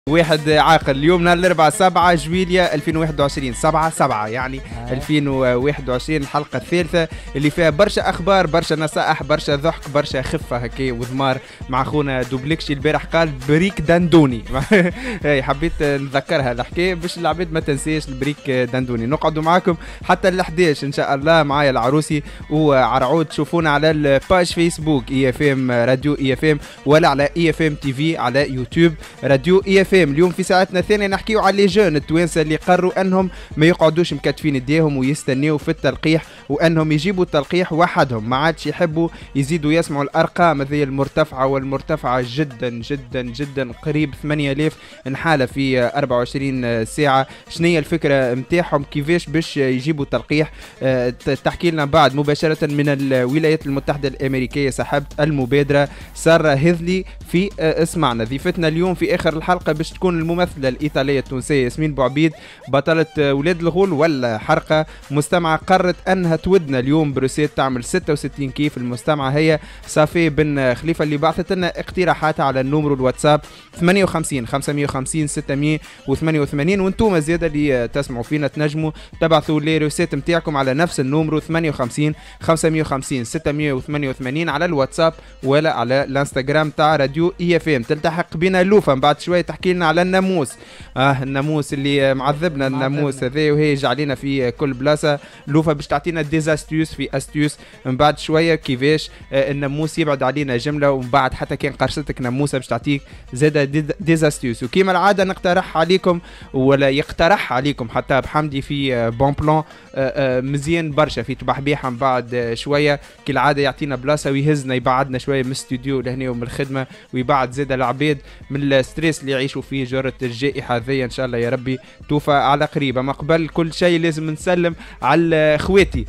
واحد عاقل. اليوم نهار الاربعاء 7 جويليا 2021 7/7 يعني 2021 الحلقه الثالثه اللي فيها برشا اخبار، برشا نصائح، برشا ضحك، برشا خفه هكا وضمار مع خونا دوبلكشي. البارح قال بريك دندوني حبيت نذكرها الحكايه باش العباد ما تنساش البريك دندوني. نقعدوا معاكم حتى ال11 ان شاء الله. معايا العروسي وعرعود. تشوفونا على الباج فيسبوك اي اف ام راديو اي اف ام، ولا على اي اف ام تي في على يوتيوب راديو اي اف ام. اليوم في ساعتنا الثانيه نحكيو على لي جون التوانسه اللي قرروا انهم ما يقعدوش مكتفين ايديهم ويستنيو في التلقيح، وانهم يجيبوا التلقيح وحدهم، ما عادش يحبوا يزيدوا يسمعوا الارقام هذه المرتفعه والمرتفعه جدا جدا جدا، قريب 8000 نحاله في 24 ساعه. شنو هي الفكره نتاعهم كيفاش باش يجيبوا التلقيح؟ تحكي لنا بعد مباشره من الولايات المتحده الامريكيه صاحبه المبادره ساره هذلي في اسمعنا. ضيفتنا اليوم في اخر الحلقه باش تكون الممثله الايطاليه التونسيه ياسمين بوعبيد، بطله ولاد الغول ولا حرقه. مستمعه قررت انها تودنا اليوم بروسيت تعمل 66 كيف. المستمعه هي صافي بن خليفه اللي بعثت لنا اقتراحاتها على النمر الواتساب 58 550 688. وانتم زياده اللي تسمعوا فينا تنجموا تبعثوا لي روسيت نتاعكم على نفس النمر 58 550 688 على الواتساب ولا على الانستغرام تاع راديو اي اف ام. تلتحق بنا لوفا بعد شويه تحكي لنا على الناموس. الناموس اللي معذبنا الناموس هذا، وهي جعلينا في كل بلاصه. لوفا باش تعطينا ديزاستيوس في استيوس من بعد شويه كيفاش الناموس يبعد علينا جمله، ومن بعد حتى كان قرصتك ناموسه باش تعطيك زاده ديزاستيوس. وكيما العاده نقترح عليكم ولا يقترح عليكم حتى بحمدي في بون بلان مزيان برشا في تبحبيحه من بعد شويه كالعاده يعطينا بلاصه ويهزنا يبعدنا شويه من الاستوديو لهنا ومن الخدمه، ويبعد زاده العباد من الستريس اللي يعيشوا فيه جرة الجائحه هذيا. ان شاء الله يا ربي توفى على قريب. ما قبل كل شيء لازم نسلم على خواتي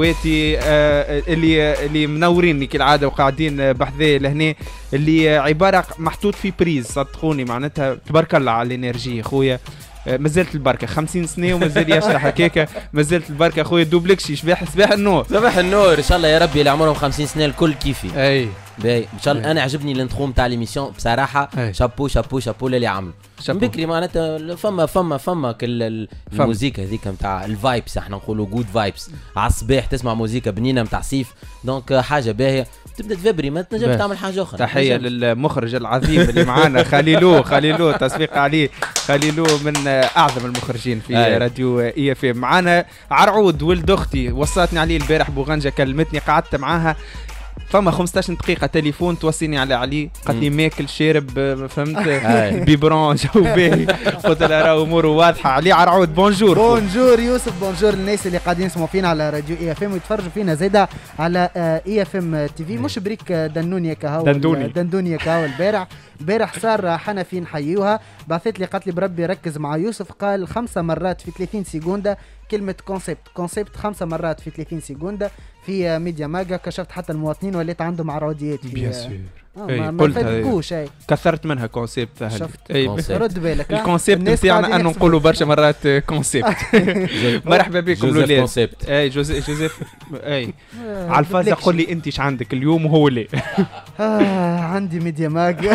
اللي منوريني كالعاده وقاعدين بحذايا لهنا، اللي عباره محطوط في بريز صدقوني معناتها تبارك الله على الانرجي خويا. مازالت البركه 50 سنه ومازال يشرح هكاكا، مازالت البركه خويا دوبلكشي. صباح النور. صباح النور ان شاء الله يا ربي اللي عمرهم 50 سنه الكل كيفي. اي باهي ان شاء الله. انا عجبني الانترو نتاع ليميسيون بصراحه. شابو شابو شابو اللي عملوا بكري معناتها فما الموسيقى هذيك نتاع الفايبس، احنا نقولوا جود فايبس على الصباح تسمع موسيقى بنينه نتاع صيف، دونك حاجه باهيه تبدا تفبري ما تنجمش تعمل حاجه اخرى. تحيه للمخرج العظيم اللي معانا خليلو تصفيق عليه. خليلو من اعظم المخرجين في راديو اي اف ام. معانا عرعود ولد اختي وصلتني عليه البارح بوغنجه، كلمتني قعدت معاها فما 15 دقيقة تليفون توصيني علي قالت لي ماكل شارب فهمت بيبرون جو باهي. قلت لها راهو اموره واضحة. علي عرعود بونجور. بونجور يوسف، بونجور الناس اللي قاعدين يسمعوا فينا على راديو اي اف ام ويتفرجوا فينا زاده على اي اف ام تي في. مش بريك دندوني كهو دندوني كهو. البارح صار حنفي نحييوها، بعثت لي قالت لي بربي ركز مع يوسف، قال 5 مرات في 30 سكوندة كلمة كونسيبت 5 مرات في 30 سكوندة في ميديا ماجا. كشفت حتى المواطنين وليت عندهم عرضيات بيان سور. ما فاتكوش كثرت منها كونسيبت. رد بالك الكونسيبت نتاعنا انه نقولوا برشا مرات كونسيبت. مرحبا بكم الاولاد. اي جوزيف اي على الفازة. قول لي انت ايش عندك اليوم وهو ليه؟ عندي ميديا ماجا.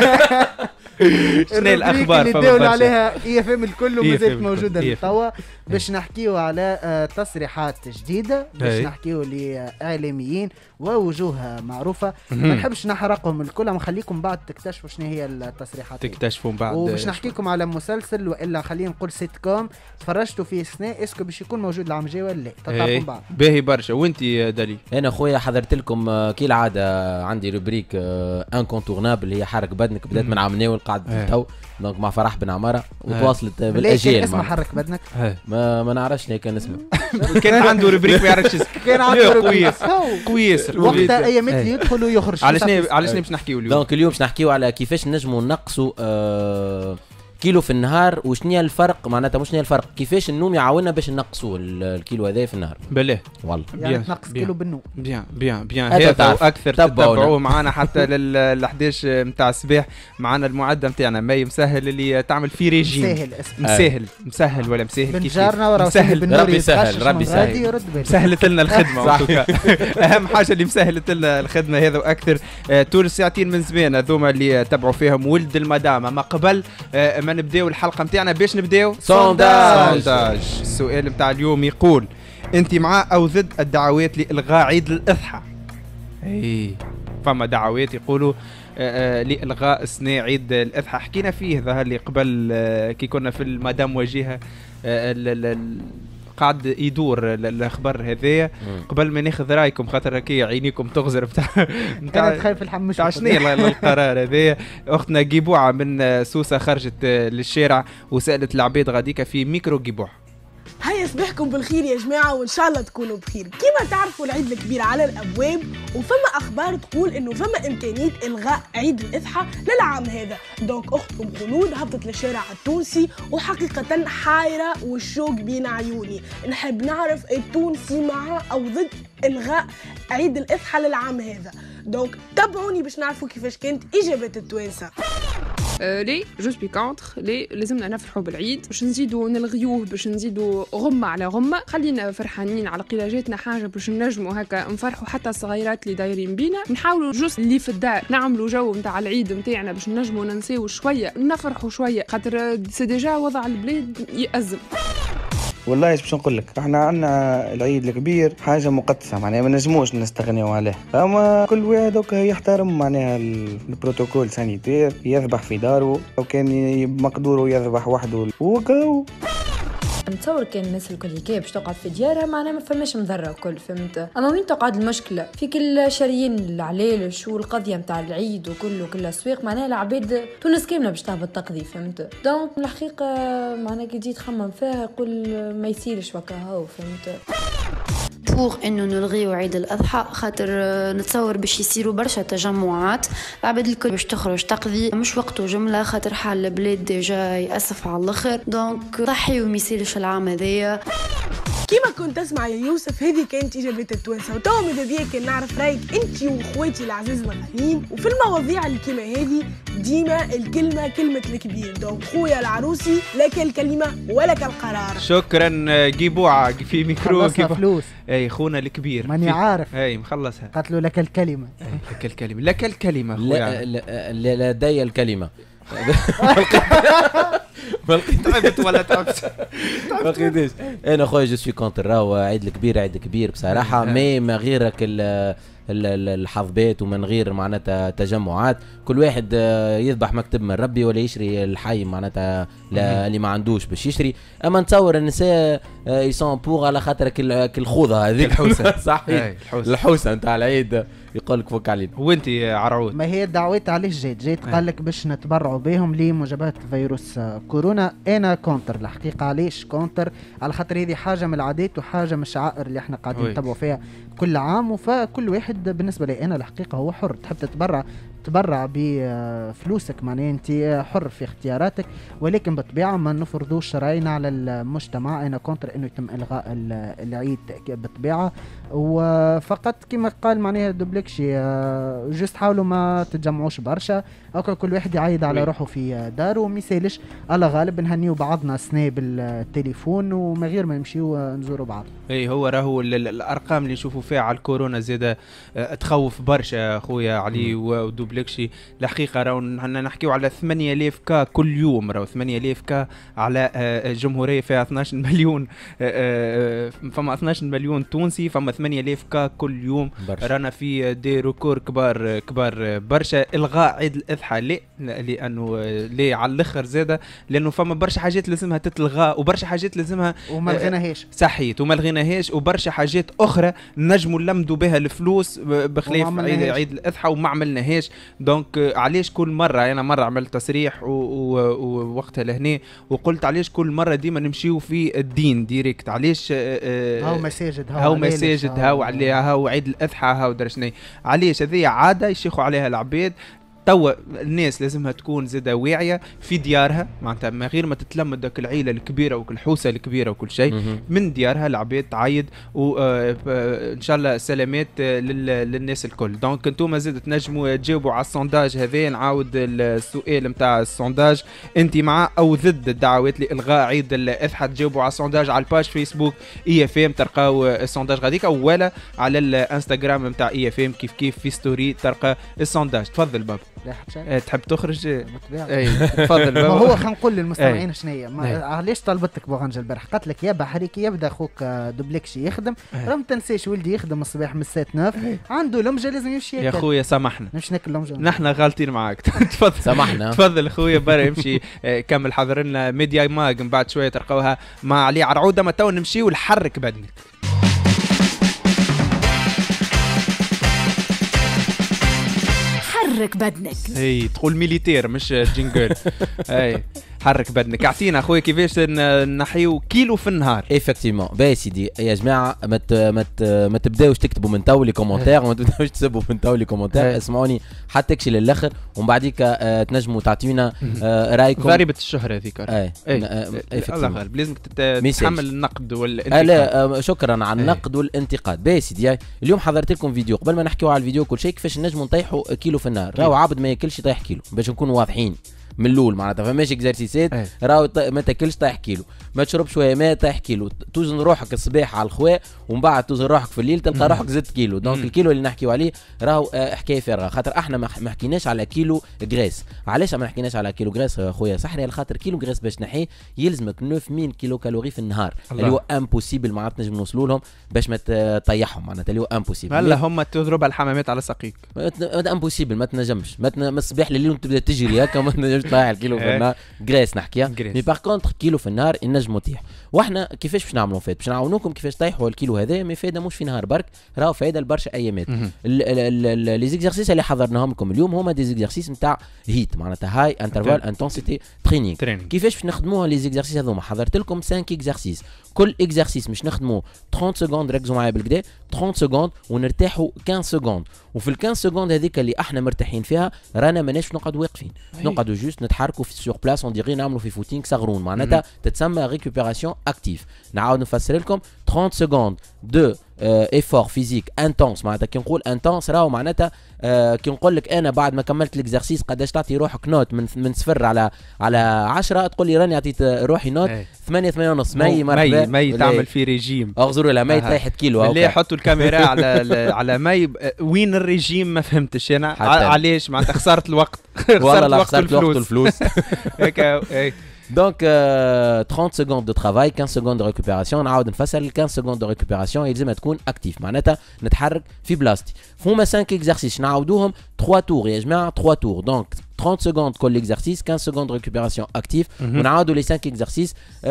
شنو الاخبار اللي داول عليها اي اف ام الكل ومازالت موجوده توا باش نحكيو على تصريحات جديده، باش نحكيو لاعلاميين ووجوه معروفه. ما نحبش نحرقهم الكل، نخليكم بعد تكتشفوا شنو هي التصريحات، تكتشفوا بعد. وباش نحكيكم على مسلسل والا خلينا نقول سيت كوم تفرجتوا فيه السنه، اسكو باش يكون موجود العام الجاي ولا لا؟ تتعرفوا بعد. باهي برشا. وانت دالي؟ انا خويا حضرت لكم كالعاده عندي روبريك انكونتورنابل هي حرك بدنك، بدات من عام ناول قاعد تو دونك مع فرح بن عماره وتواصلت بالاجيال. اسمه حرك بدنك؟ ما نعرفش كان اسمه. كان عنده روبريك ما يعرفش كان عنده روبريك كويس. وقتها اي مثل يدخل ويخرج. علاش نمشي نحكيو اليوم؟ دونك اليوم باش نحكيو على كيفاش نجموا نقصوا كيلو في النهار، وشنيا الفرق معناتها مش شنيا الفرق كيفاش النوم يعاوننا باش نقصوا الكيلو هذا في النهار؟ بالله والله يعني تنقص كيلو بالنوم. بيان هذا واكثر تتبعوه معنا حتى ل 11 نتاع الصباح. معنا المعدة نتاعنا مي مسهل اللي تعمل فيه ريجيم. مسهل ولا مسهل كيف مسهل. ربي يسهل ربي يسهل. سهلت لنا الخدمة. اهم حاجة اللي مسهلت لنا الخدمة هذا واكثر. طول ساعتين من زمان هذوما اللي تبعوا فيهم ولد المدام. ما قبل ما نبداو الحلقة نتاعنا باش نبداو سونداج. السؤال نتاع اليوم يقول: انت مع او ضد الدعوات لإلغاء عيد الأضحى؟ فما دعوات يقولوا لإلغاء سنة عيد الأضحى. حكينا فيه ظهر لي قبل كي كنا في المدام وجيهة قاعد يدور الاخبار هذايا قبل ما ناخذ رايكم، خاطر هكا عينيكم تغزر بتاع خايف الحمش تاع شنو القرار هذايا. اختنا جيبوعه من سوسه خرجت للشارع وسالت العباد غاديكا في ميكرو جيبوع: هيا صباحكم بالخير يا جماعة وإن شاء الله تكونوا بخير. كما تعرفوا العيد الكبير على الأبواب، وفما أخبار تقول إنه فما إمكانية إلغاء عيد الأضحى للعام هذا. دونك أختكم خلود هبطت للشارع التونسي وحقيقة حايرة والشوق بين عيوني. نحب نعرف التونسي مع أو ضد إلغاء عيد الأضحى للعام هذا. دونك تابعوني باش نعرفوا كيفاش كانت إجابة التوانسة. ليه جو سبي كونتر، ليه لازمنا نفرحوا بالعيد، باش نزيدوا نلغيوه، باش نزيدوا غمة على غمة. خلينا فرحانين على قلاجاتنا حاجة باش نجموا هكا نفرحوا حتى الصغيرات اللي دايرين بينا. نحاولوا جوست اللي في الدار نعملوا جو نتاع العيد نتاعنا باش نجموا ننسيو شوية، نفرحوا شوية، خاطر سي ديجا وضع البلاد يأزم. والله باش نقول لك، احنا عندنا العيد الكبير حاجه مقدسه، معناها ما نجموش نستغنيو عليه. اما كل واحد يحترم معناها البروتوكول سانيتير، يذبح في داره، وكان مقدوره يذبح وحده وكاو. نتصور كان الناس الكل هيك باش تقعد في ديارها معناها ما فماش مضره الكل، فهمت؟ اما وين تقعد المشكله في كل شاريين العلالش والقضيه نتاع العيد وكل الاسواق، معناها العباد تونس كامله باش تهبط تقضي، فهمت؟ دونك الحقيقه معناها كي تجي تخمم فيها يقول ما يصيرش وكا هو، فهمت؟ بوغ انه نلغيو عيد الاضحى، خاطر نتصور باش يصيروا برشا تجمعات، العباد الكل باش تخرج تقضي، مش وقته جمله، خاطر حال البلاد ديجا يأسف على الاخر. دونك ضحي وما يصيرش العام هذايا. كيما كنت اسمع يا يوسف، هذه كانت اجابات التوانسه. وتوا ماذا بيا كان نعرف رايك انت واخواتي العزيز الغاليين. وفي المواضيع اللي كيما هذه ديما الكلمه كلمه الكبير. دونك خويا العروسي لك الكلمه ولك القرار. شكرا جيبوعه في ميكرو فلوس. اي خونا الكبير ماني عارف. اي مخلصها. قالت له لك الكلمه. لك الكلمه خويا. لدي الكلمه. ما تعبت ولا تعبت. ما لقيتش. انا خويا جو سوي كونتر، راهو عيد الكبير بصراحه. ما غيرك الحظبات ومن غير معناتها تجمعات، كل واحد يذبح مكتب من ربي ولا يشري الحي معناتها اللي ما عندوش باش يشري. اما نتصور النساء يسون بوغ على خاطر الخوضه هذيك الحوسه. صحيح الحوسه نتاع العيد يقول لك فك علينا. وانت عرود ما هي الدعوات علاش جيت قال لك باش نتبرعوا بهم لمجابهه فيروس كورونا. انا كونتر الحقيقه. علاش كونتر؟ على خاطر هذه حاجه من العادات وحاجه من الشعائر اللي احنا قاعدين نتبعوا فيها كل عام، فكل واحد بالنسبه لي انا الحقيقه هو حر. تحب تبرع بفلوسك، معناه انت حر في اختياراتك، ولكن بالطبيعه ما نفرضوش راينا على المجتمع. انا كونتر انه يتم الغاء العيد بالطبيعه، وفقط كما قال معناها دوبلكشي جست حاولوا ما تتجمعوش برشا، هكا كل واحد يعيد على روحه في داره وما يسالش. الله غالب نهنيو بعضنا سنة بالتليفون وما غير ما نمشيو نزوروا بعض. اي هو راهو الارقام اللي نشوفوا فيها على الكورونا زاده تخوف برشا خويا علي ودوبلكشي. الحقيقه راهو نحكيو على 8000 كا كل يوم، راهو 8000 كا على جمهوريه فيها 12 مليون. فما 12 مليون تونسي، فما 8000 كا كل يوم. رانا في دي ريكور كبار برشا. الغاء عيد الاضحى ليه؟ لانه ليه على الاخر زاده؟ لانه فما برشا حاجات لازمها تتلغى وبرشا حاجات لازمها وما لغيناهاش. صحيت وما لغيناهاش، وبرشا حاجات اخرى نجموا نلمدوا بها الفلوس بخلاف عيد الاضحى وما عملناهاش. دونك علاش كل مره انا مره عملت تصريح ووقتها لهنا وقلت علاش كل مره ديما نمشيو في الدين ديريكت؟ علاش هاو مساجد هاو عيد الاضحى هاو درشني؟ علاش هذه عاده يشيخوا عليها العباد. توا الناس لازمها تكون زاده واعيه في ديارها، معناتها من غير ما تتلمد داك العيله الكبيره والحوسه الكبيره وكل شيء، من ديارها العباد تعيد، وان شاء الله سلامات للناس الكل. دونك انتم زاد تنجموا تجاوبوا على السونداج هذا. نعاود السؤال نتاع السونداج، انت مع او ضد الدعوات لالغاء عيد الاضحى؟ تجاوبوا على السونداج على الباج فيسبوك اي اف ام، تلقاو السونداج غاديك، ولا على الانستغرام نتاع اي اف ام كيف في ستوري تلقى السونداج. تفضل بابا. تحب تخرج؟ اي تفضل بابا. هو خلينا نقول للمستمعين شنيا علاش طلبتك بوغنجا البارح، قالت لك يا بحري كي يبدا اخوك دوبليكشي يخدم، راه ما تنساش ولدي يخدم الصباح من الساعه 9 عنده لمجه لازم يمشي يا خويا. سامحنا مش ناكل لمجه، نحن غالطين معاك. تفضل سامحنا. تفضل خويا برا يمشي كمل حضر لنا ميديا ماج، من بعد شويه تلقاوها مع علي عرعوده. ما تو نمشيو لحرك بدنك. حرك بدنك. اي تقول ميليتير مش جينجل. اي حرك بدنك. اعطينا اخويا كيفاش نحيو كيلو في النهار. ايفاكتيفمون. باهي سيدي يا جماعه، ما تبداوش تكتبوا من تو لي كومونتير، وما تبداوش تسبوا من تو لي كومونتير. اسمعوني حتى تكشي للاخر، ومن بعديك تنجموا تعطيونا رايكم. ضريبه الشهر هذيك. اي الله غالب لازمك تتحمل النقد والانتقاد. لا شكرا على النقد والانتقاد. باهي سيدي، اليوم حضرت لكم فيديو. قبل ما نحكيو على الفيديو كل شيء، كيفاش نجموا نطيحوا كيلو في النهار. راهو عبد ما ياكلش يطيح كيلو، باش نكونوا واضحين من الاول. معناتها فماش اكزرسيسات. راهو ما تاكلش طايح كيلو، ما تشربش شويه ماء طايح كيلو، توزن روحك الصباح على الخواء ومن بعد توزن روحك في الليل تلقى روحك زدت كيلو. دونك الكيلو اللي نحكيو عليه راهو حكايه فارغه، خاطر احنا ما حكيناش على كيلو غريس. علاش ما حكيناش على كيلو غريس خويا صحري؟ على خاطر كيلو غريس باش تنحيه يلزمك 9000 كيلو كالوري في النهار، اللي هو امبوسيبل ما عرفت نجم نوصلوا لهم باش ما تطيحهم. معناتها اللي هو امبوسيبل. هلا هم تضرب الحمامات على ساقيك. امبوسيبل ما تنجمش. من الصباح لليل تبدا تجري هكا ما تنجمش تطيح الكيلو في النهار. غريس نحكيها. مي باغ كونتر كيلو في النهار نجموا طيح. واحنا كيفاش باش نعملوا فات؟ باش نعاونوكم كيفاش تطيحوا الكيلو هذا. ما فايده مش في نهار برك، راهو فايده لبرشا ايامات. لي زيكزارسيس اللي حضرناهم لكم اليوم هما دي زيكزارسيس نتاع هيت، معناتها هاي انترفال انتنسيتي ترينينغ. كيفاش باش نخدموها لي زيكزارسيس هذوما؟ حضرت لكم 5 اكزارسيس، كل اكزارسيس باش نخدموا 30 سكوند. ركزوا معايا بالكدا 30 سكوند ونرتاحوا 15 سكوند. وفي ال 15 سكوند هذيك اللي احنا مرتاحين فيها رانا ماناش نقعدوا واقفين، نقعدوا جوست نتحركوا في سور بلاس، اون ديغي نعملوا في فوتينغ صغرون. معناتها تتسمى ريكوبيراسيون اكتيف. نعاود نفسر لكم 30 سكوند دو ايفور فيزيك انتونس. معناتها كي نقول انتونس راهو معناتها كي نقول لك انا بعد ما كملت الاكزرسيس قداش تعطي روحك نوت من 0 على 10، تقول لي راني عطيت روحي نوت 8 8.5. مي تعمل في ريجيم. اغزروا لا مي طيحت كيلو. اللي يحطوا الكاميرا على مي. وين الريجيم؟ ما فهمتش انا علاش. معناتها خسرت الوقت. خسرت الوقت والفلوس. هكا. Donc 30 secondes de travail, 15 secondes de récupération. نعاود نفسر. 15 secondes de récupération يلزم تكون اكتيف، معناتها نتحرك في بلاصتي. فما 5 exercices نعاودوهم 3 tours يا جماعه، 3 tours. Donc 30 secondes كل exercice، 15 secondes de récupération active. ونعاودوا لي 5 exercices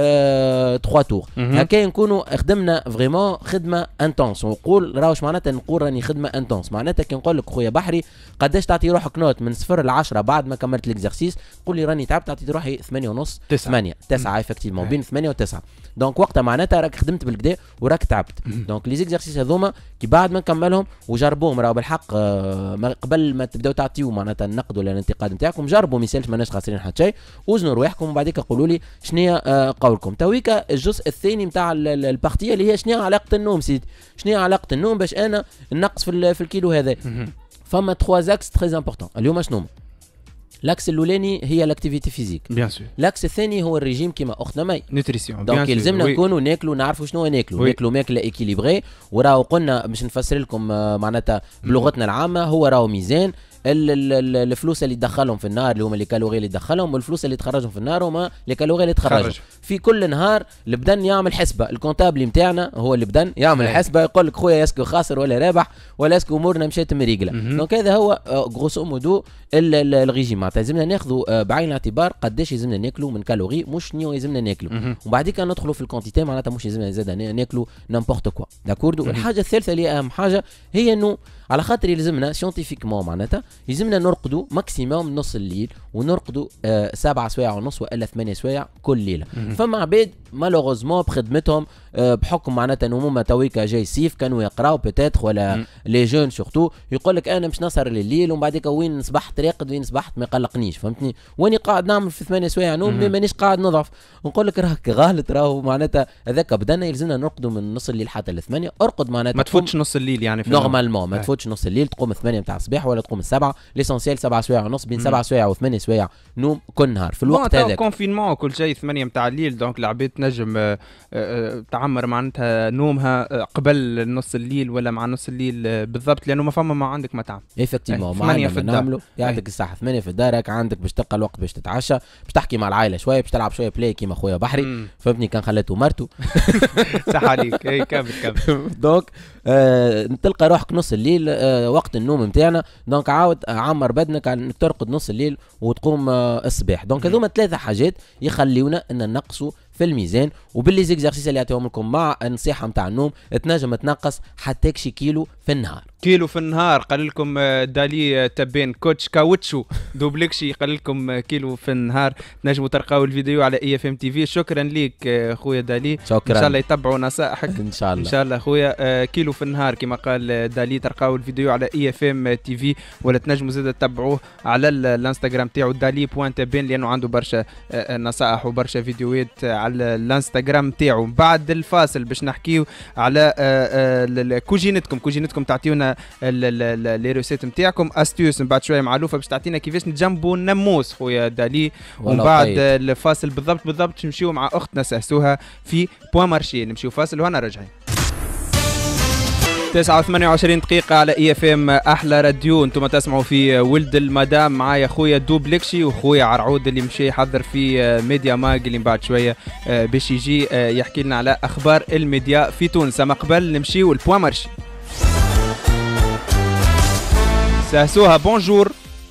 3 tours. هكا نكونوا خدمنا فريمون خدمه انتونس. ونقول راهوش معناتها نقول راني خدمه انتونس. معناتها كي نقول لك خويا بحري قداش تعطي روحك نوت من 0 ل 10 بعد ما كملت الاكزرسيس، قول لي راني تعبت تعطي روحي 8.5 9 ايفيكتيفمون بين 8 و 9. دونك وقتها معناتها راك خدمت بالكدا وراك تعبت. دونك لي زيكزارسيس هذوما كي بعد ما نكملهم وجربوهم راهو بالحق قبل ما تبداو تعطيو معناتها النقد ولا الانتقاد نتاعكم، جربوا ما يسالش ماناش خاسرين حتى شيء. وزنوا رواحكم وبعديك قولوا لي شنو قولكم. تويكا الجزء الثاني نتاع البارتيه اللي هي شنو علاقه النوم. سيدي شنو علاقه النوم باش انا نقص في الكيلو هذا؟ فما 3 زاكس تري امبورطون اليوم. شنو لاكس الاولاني؟ هي الاكتيفيتي فيزيك بيان سور. لاكس الثاني هو الريجيم كيما اختنا مي نوتريسيون. دونك يلزمنا نكونوا ناكلوا نعرفوا شنو ناكلوا ماكله ايكيليبري. وراهو قلنا باش نفسر لكم معناتها بلغتنا العامه، هو راهو ميزان الفلوس اللي تدخلهم في النهار اللي هما لي كالوري اللي تدخلهم، والفلوس اللي تخرجهم في النهار هما لي كالوري اللي تخرجهم في كل نهار. البدن يعمل حسبه، الكونتابل نتاعنا هو اللي بدن يعمل حسبه، يقول لك خويا اسكو خاسر ولا رابح ولا اسكو امورنا مشات مريقله. دونك هذا هو غروسو مودو الريجيم. معناتها لازمنا ناخذوا بعين الاعتبار قداش لازمنا ناكلوا من كالوري، مش شنو لازمنا ناكلوا، وبعديك ندخلوا في الكونتيتي. معناتها مش لازمنا زاد ناكلوا نامبورت كوا. داكورد. والحاجه الثالثه اللي اهم حاجه هي انه على خاطر يلزمنا سيونتيفيكمون معناتها يلزمنا نرقدوا ماكسيموم نص الليل، ونرقدوا 7 سوايع ونص والا 8 سوايع كل ليله. فما عباد مالوغوزمون بخدمتهم بحكم معناتها انه هما تويكا جاي سيف كانوا يقراو بيتيتر ولا لي جون سورتو يقول لك انا مش نسهر الليل ومن بعدك وين صبحت راقد وين صبحت ما يقلقنيش فهمتني واني قاعد نعمل في 8 سوايع نوم مانيش قاعد نضعف نقول لك راك غلط راهو معناتها هذاك بدنا يلزمنا نرقدوا من نص الليل حتى ل8 ارقد معناتها ما تفوتش نص الليل يعني في نورمالمون ما تفوتش نص الليل تقوم 8 نتاع الصباح ولا تقوم 7 ليسونسيال 7 سوايع ونص بين 7 سوايع و8 سوايع نوم كل نهار في الوقت هذا كونفينمون كل شيء 8 نتاع الليل دونك العباد تنجم تعمر معناتها نومها قبل نص الليل ولا مع نص الليل بالضبط لانه ما فما ما عندك مطعم ايفيكتيفمون ما في نعملوا يعطيك الصحه 8 في دارك عندك باش تلقى الوقت باش تتعشى باش تحكي مع العائله شويه باش تلعب شويه بلاي كيما خويا بحري فهمتني كان خليته مرته صح عليك اي كمل دونك تلقى روحك نص الليل وقت النوم نتاعنا دونك عاود عمر بدنك انك ترقد نص الليل وتقوم الصباح دونك هذوما 3 حاجات يخليونا ان نقصوا في الميزان وباللي زيكزارسيس اللي يعطيهم لكم مع النصيحه نتاع النوم تنجم تنقص حتى شي كيلو في النهار قال لكم دالي تبين كوتش كاوتشو دوبلكشي قال لكم كيلو في النهار تنجموا تلقاو الفيديو على اي اف ام تي في شكرا ليك خويا دالي شكرا. ان شاء الله يتبعوا نصائحك ان شاء الله ان شاء الله خويا كيلو في النهار كما قال دالي تلقاو الفيديو على اي اف ام تي في ولا تنجموا زيد تتبعوه على الانستغرام تاعو دالي.تبين لانه عنده برشا نصائح وبرشا فيديوهات على الانستغرام تاعو. بعد الفاصل باش نحكيو على كوجينتكم تعطيونا لي ريسيت نتاعكم استيوس من بعد شويه معلوفه باش تعطينا كيفاش نجنبوا الناموس خويا دالي. ومن بعد الفاصل بالضبط نمشيو مع اختنا سهسوها في بوان مارشي. نمشيو فاصل وهنا راجعين. 28 دقيقة على اي اف ام احلى راديو. انتم تسمعوا في ولد المدام معايا خويا دوبلكشي وخويا عرعود اللي مشي يحضر في ميديا ماج اللي بعد شوية باش يجي يحكي لنا على اخبار الميديا في تونس. اما قبل نمشيو البوان مارشي. سهسوها بونجور.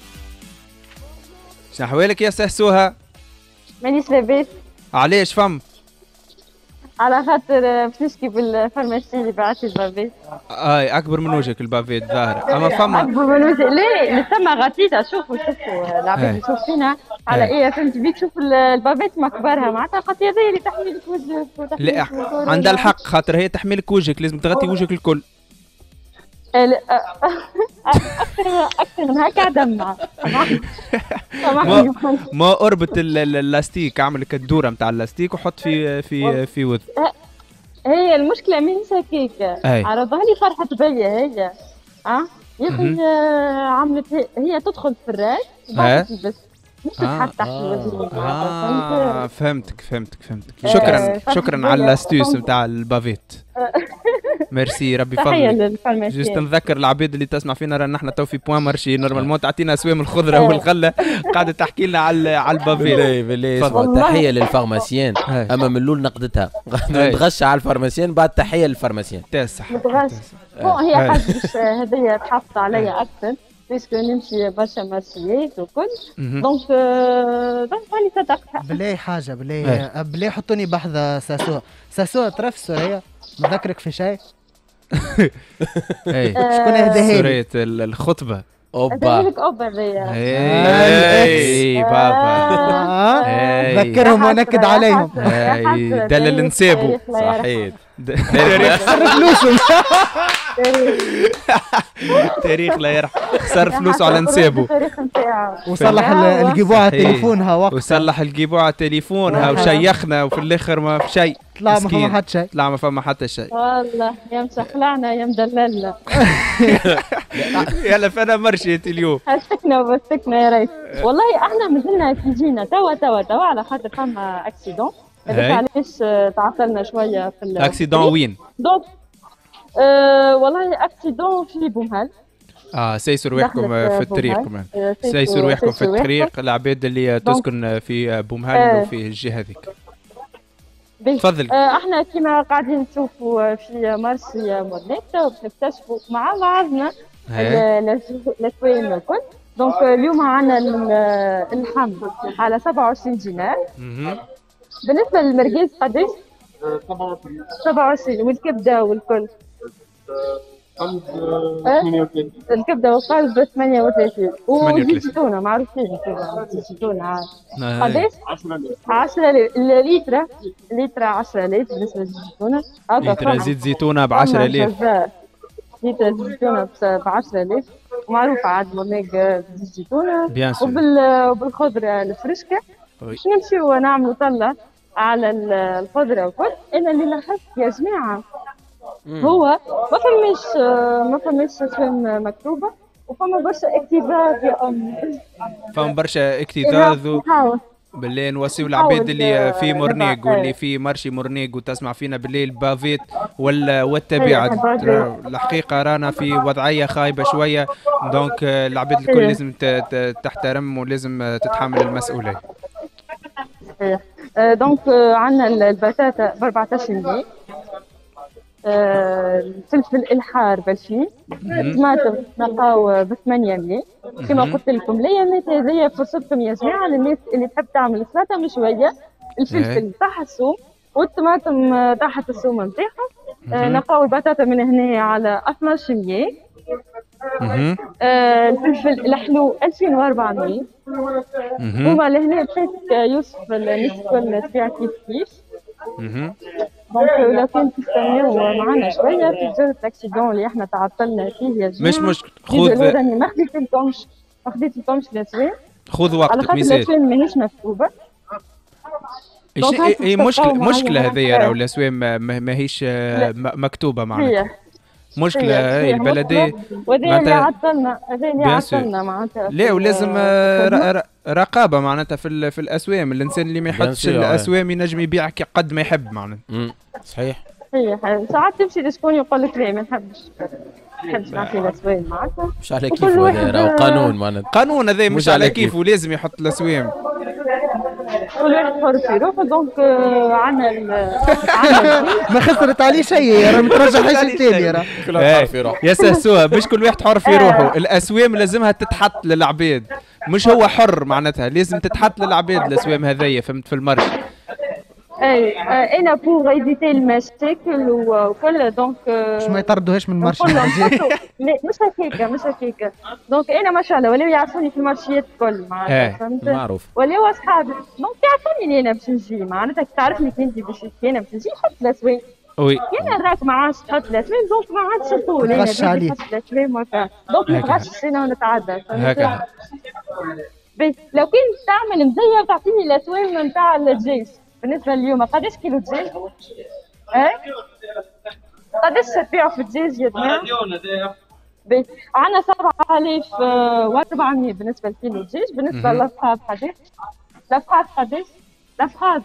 شنو احوالك يا سهسوها؟ مانيش لاباس. علاش فم؟ على خاطر باش نشكي بالفارماسي اللي بعث لي البافيت. اكبر من وجهك البافيت ظاهره. اما فما اكبر من وجهك. لا ثم غطيتها. شوفوا العباد اللي تشوف فينا على اي اف ام تي في تشوف البافيت ما كبرها معناتها خاطر هذه اللي تحمي لك وجهك. لا عندها الحق خاطر هي تحمي لك وجهك لازم تغطي وجهك الكل. اكثر من هكا دمع. ما اربط اللاستيك اعمل لك الدوره نتاع اللاستيك وحط في وذ. هي المشكله مانيش هكاك. عرضها لي فرحت بيا هي. يا اخي عملت هي تدخل في الراس وبعد تلبس مش تحط تحت الوزن. فهمتك. شكرا على الاستيوس نتاع البافيت. ميرسي ربي يفضلك. جست نذكر العباد اللي تسمع فينا رانا نحن تو في بوان مارشي نورمالمون تعطينا اسوام الخضره والغله قاعده تحكي لنا على البافيت. بالله تحيه للفارماسيين. اما من الاول نقدتها نتغش على الفارماسيين بعد تحيه للفارماسيين. صح هي حاجه باش هذيا تحافظ عليا اكثر باسكو نمشي برشا مارشيات وكل دونك راني صدقتها. بلاي حاجه بلاي حطوني بحذا ساسوها طرف السوريه نذكرك في شيء. شكون هداها سورية الخطبة اوبا اي بابا ذكرهم ونكد عليهم. دلل نسابو صحيح. فلوسهم تاريخ لا يرحم خسر فلوسه على نسابو وصلح الجيبوعة على تليفونها وقتها وصلح الجيبوعة على تليفونها وشيخنا وفي الاخر ما في شيء. طلع ما فما حتى شيء. والله يا مسخلعنا يا مدللنا. يلا فانا مرشيت اليوم هستكنا يا ريت. والله احنا مازلنا تجينا توا على خاطر فما اكسيدون هذاك علاش تعطلنا شويه في اكسيدون وين؟ دونك والله اكسيدون في بومهل. سيسوا رواحكم في الطريق كمان. سيسوا رواحكم في الطريق العباد اللي تسكن في بومهل وفي الجهه هذيك. تفضل. احنا كما قاعدين نشوفوا في مارشي مودنيت بنكتشفوا مع بعضنا الاسواق الكل. دونك اليوم عندنا اللحم على 27 دينار. بالنسبه للمرقيز قداش؟ 27 والكبده والكل الكبده والقلب ب 38 وزيت زيتونه معروفين كذا زيت زيتونه قداش 10 لتر 10 لتر بالنسبه لزيت الزيتونه لتر زيت زيتونه ب 10000 لتر زيت زيتونه ب 10000 ومعروفه عاد مورنيك زيت زيتونه وبالخضره الفريشكه باش نمشيو نعملوا طله على الخضره والكل. انا اللي لاحظت يا جماعه هو ما فماش اسم مكتوبه وفما برشا اكتظاظ يا امي. فما برشا اكتظاظ بالليل نوصيو العباد اللي في مورنيق واللي في مرشي مورنيق وتسمع فينا بالليل بافيت والتبعات. الحقيقه رانا في وضعيه خايبه شويه دونك العباد الكل لازم تحترم ولازم تتحمل المسؤوليه. دونك عندنا البطاطا ب 14 جنيه، الفلفل الحار ب20، الطماطم نلقاو ب 8 جنيه. كما قلت لكم الايامات هذيا فرصتكم يا جماعه للناس اللي تحب تعمل سلطه مشويه. الفلفل تاعها الثوم والطماطم تحت الثوم نتاعها. نلقاو البطاطا من هنا على 12 جنيه. الفلفل الحلو 2400. هما لهنا بحيث يوسف الناس الكل تبيع كيف كيف. دونك لو كان تستناو معنا شويه في جزء الاكسيدون اللي احنا تعطلنا فيه يا جماعه مش مشكل. خذ راني ما خديتلكمش الاسوان خذ وقتك على خاطر الاسوان ماهيش مكتوبه. اي مشكله هذيا راهو الاسوان ماهيش مكتوبه معناتها. مشكله هي البلديه وهذا اللي عطلنا معناتها. لا ولازم رقابه معناتها في الاسوام. الانسان اللي ما يحطش الاسوام ينجم يبيع قد ما يحب معناتها. صحيح. ساعات تمشي لشكون يقول لك لا ما نحبش نعطي الاسوام معناتها مش على كيف. هذا راهو قانون معناتها. قانون هذا مش على كيف ولازم يحط الاسوام. كل واحد حر في روحه. دونك عندنا ما خسرت عليه شيء راه مترجحش الثاني راه كل واحد حر في روحه. يا ساسوها مش كل واحد حر في روحه. الاسوام لازمها تتحط للعباد مش هو حر معناتها لازم تتحط للعباد الاسوام هذيا فهمت في المرش. اي انا بور ايفيتي المشاكل وكل دونك باش ما يطردوهاش من المارشي. لا مش هكاكا دونك انا ما شاء الله ولاو يعرفوني في المارشيات الكل معناتها فهمت. معروف. ولاو اصحابي دونك يعرفوني انا باش نجي معناتها تعرفني انت باش انا باش نجي نحط الاسوان. وي انا راك ما عادش تحط الاسوان دونك ما عادش نطول انا نحط الاسوان وكا دونك ما نغش انا ونتعدى هكا. لو كان تعمل مزيه وتعطيني الاسوان نتاع الدجاج بالنسبه اليوم قداش كيلو دجاج؟ قداش تبيعوا في الدجاج يا جماعه؟ عندنا 7400 بالنسبه لكيلو دجاج. بالنسبه للافخاذ قداش؟ الافخاذ قداش؟ الافخاذ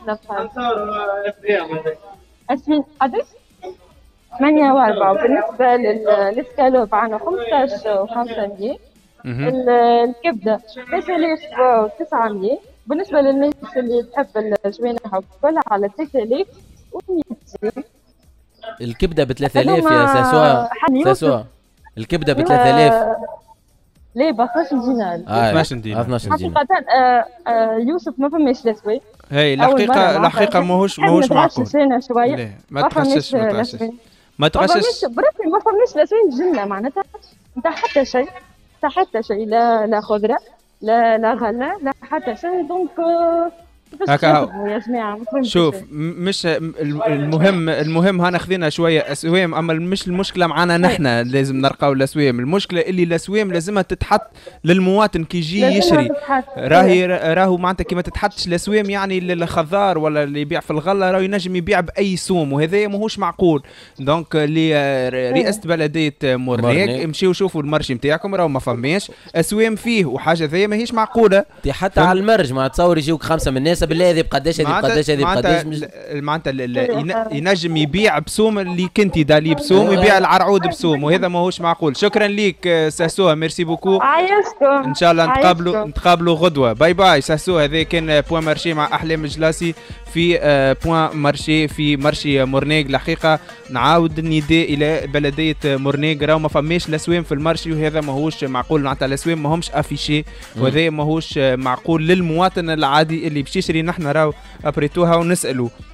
اسمين قداش؟ 8 و4. وبالنسبه للسكالوب عندنا 15 و500. الكبده 3900. بالنسبه للناس اللي تحب الجوانح وكل على 3200. الكبده ب 3000 يا ساسوها. الكبده ب 3000. ليه ب 12 دينار. 12 دينار. حقيقه يوسف ما فماش الاسواق. هي الحقيقه ماهوش معقول. شويه ما تغشش ما تغشش براسي ما فماش الاسواق جنه معناتها نتاع حتى شيء لا خضره لا غلا لا حتى شيء. دونك هكا يا جماعه شوف مش المهم هنا خذينا شويه اسوام اما مش المشكله معنا نحن لازم نرقاو الاسوام. المشكله اللي الاسوام لازمها تتحط للمواطن كي يجي يشري. راهو معناتها كي ما تتحطش الاسوام يعني الخضار ولا اللي يبيع في الغله راهو ينجم يبيع باي سوم وهذا ماهوش معقول. دونك رئاسه بلديه مورنيك امشيو شوفوا المرشي نتاعكم راهو ما فماش اسوام فيه وحاجه ذي ماهيش معقوله. حتى على المرج ما تصور يجيوك 5 من الناس بالله هذه بقداش معناتها ينجم يبيع بسوم اللي كنت دالي بسوم ويبيع العرعود بسوم وهذا ماهوش معقول. شكرا ليك ساسوها ميرسي بوكو. ان شاء الله نتقابلوا غدوه. باي باي ساسوها. هذا كان بوان مارشي مع احلام جلاسي في بوان مارشي في مرشي مورنيق. الحقيقه نعاود النداء الى بلديه مورنيق راهو ما فماش الاسوام في المارشي وهذا ماهوش معقول. معناتها الاسوام ماهمش افيشي وهذا ماهوش معقول للمواطن العادي اللي باش يشري. نحن راهو ابريتوها ونسالوا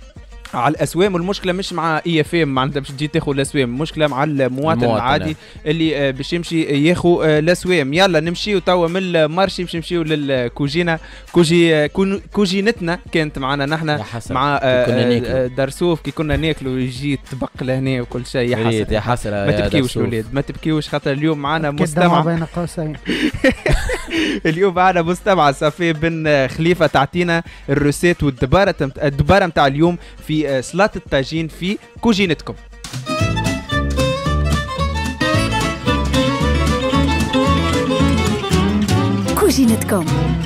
على الاسوام، والمشكله مش مع اي اف ام معناتها باش تجي تاخذ الاسوام، المشكله مع المواطن العادي اللي باش يمشي ياخذ الاسوام. يلا نمشيو توا من المارشي باش نمشيو للكوجينه. كوجينتنا كانت معنا نحن مع درسوف كي كنا ناكلوا يجي طبق لهنا وكل شيء. يا حسره ما تبكيوش الاولاد، ما تبكيوش، خاطر اليوم معنا مستمع بين قوسين. اليوم معنا مستمع صفي بن خليفه تعطينا الروسيت والدباره نتاع اليوم في سلطة الطاجين في كوجينتكم. كوجينتكم.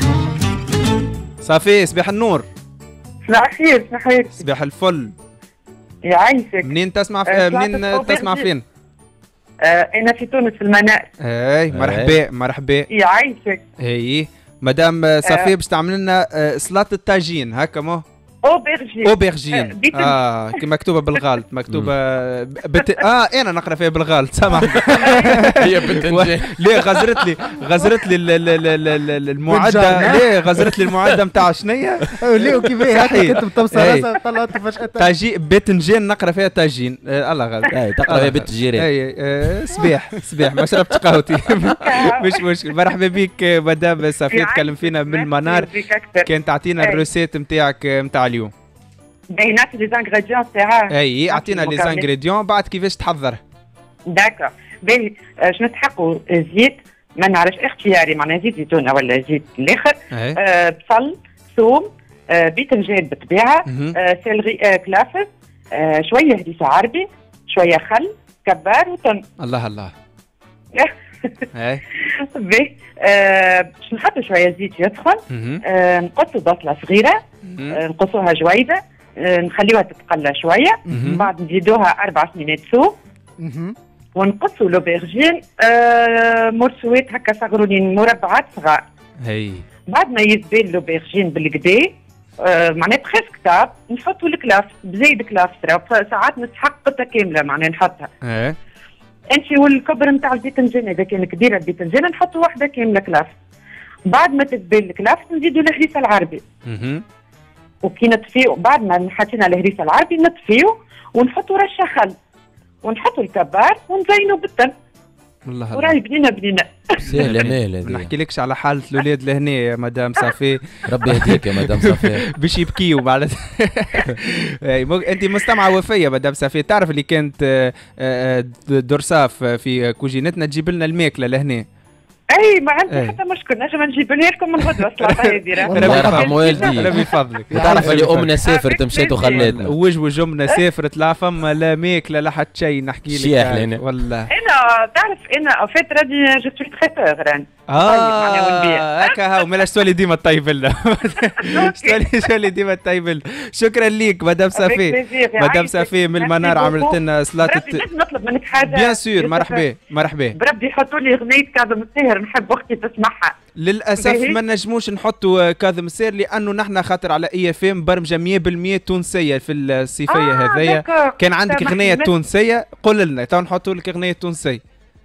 صافي صباح النور. صباح الخير. صباح الفل. يعيشك. منين تسمع منين تسمع فين؟ انا في تونس في المنار. اي مرحبا. يعيشك. اي مدام صافي باش تعمل لنا سلطة الطاجين هكا مو؟ اوبرجين كي مكتوبه بالغلط، مكتوبه انا نقرا فيها بالغلط سامح. هي بتنجي ليه غزرت لي المعدة، ليه غزرت لي المعدة نتاع شنية ليه وكيفاه هكا كنت بتبصر راسها طلعت فجأة طاجين باذنجان نقرا فيها طاجين. الله غلط تقرا فيها بالتجيرات. صباح ما شربتش قهوتي. مش مشكل. مرحبا بك مدام صافي، تكلم فينا من المنار، كان تعطينا الروسيت نتاعك نتاع اليوم. بينات لي زانغريديون تاعها. اي اعطينا لي زانغريديون بعد كيفاش تحضر. داكور. باهي باش نتحقوا زيت ما نعرفش اختياري، معناها زيت زيتونه ولا زيت الاخر. بصل، ثوم، باذنجان بالطبيعه، سيلري كلافس، شويه هريسه عربي، شويه خل، كبار وتن. الله باهي باش نحطوا شويه زيت يسخن، نقصوا بصله صغيره، نقصوها جويده، نخليوها تتقلى شويه، بعد نزيدوها 4 سنينات ثوم، ونقصوا لوبرجين مرسوات هكا صغرونين، مربعات صغار. بعد ما يذبل اللوبرجين بالكدا معناها تخيس كتاب، نحطوا الكلاف بزيد كلاف، ساعات نسحق قطه كامله معناها نحطها. انت والكبر نتاع البيتنجان اذا كان كبيره البيتنجان نحطوا واحده كامله كلاف. بعد ما تذبل الكلاف نزيدوا الهريسه العربي. وكي نطفيو بعد ما حطينا الهريسه العربي نطفيو ونحطوا رشه خل ونحطوا الكبار ونزينوا بالتن. والله وراي بنينه سهله ماله. ما نحكيلكش على حاله الاولاد لهنا يا مدام صافي. ربي يهديك يا مدام صافي. باش يبكيوا معناتها. انت مستمعه وفيه مدام صافي، تعرف اللي كانت درصاف في كوجينتنا تجيب لنا الماكله لهنا. اي ما عندي حتى مشكل، نجم نجيب لكم من غدوه السلطه هذه. الله يرحم والديك. ربي فضلك. تعرف اللي امنا سافرت مشيت وخلتنا. وجوج امنا سافرت لا فما لا ماكله لا حتى شيء. نحكي لك والله انا تعرف انا فات راني جو سوي تريتور راني. هكا هاو مالاش تولي ديما طيب لنا. تولي ديما طيب لنا. شكرا ليك مدام صافي. مدام صافي من المنار عملت لنا سلطه. نطلب منك حاجه. بيان سور. مرحبا بربي يحطوا لي اغنيه كاظم الساهر، نحب اختي تسمعها. للاسف ما نجموش نحطوا كاظم الساهر لانه نحن خاطر على اي اف ام برمجه 100% تونسيه في الصيفيه هذيا. كان عندك اغنيه تونسيه قول لنا تو نحطوا لك اغنيه تونسيه.